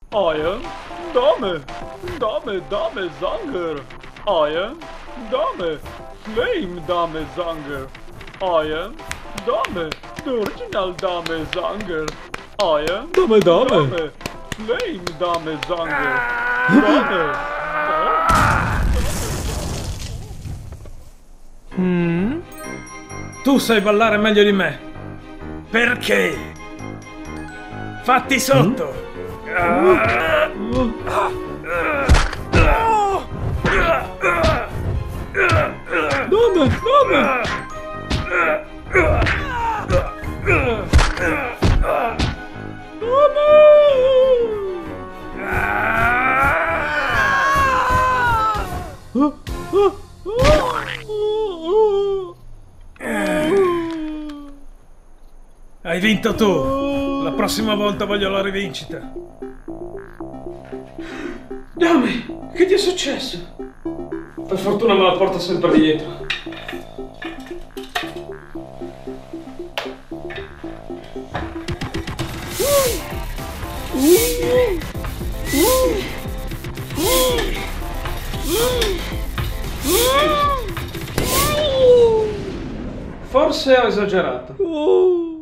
Eine Dame, Dame Zanger. Eine Dame, Flame Dame Zanger. Eine Dame, the original Dame Zanger. Eine Dame. Flame Dame Zanger. Dame. Tu sai ballare meglio di me. Perché? Fatti sotto. Dove? Hai vinto tu. La prossima volta voglio la rivincita. Dame, che ti è successo? Per fortuna me la porto sempre dietro. Forse ho esagerato.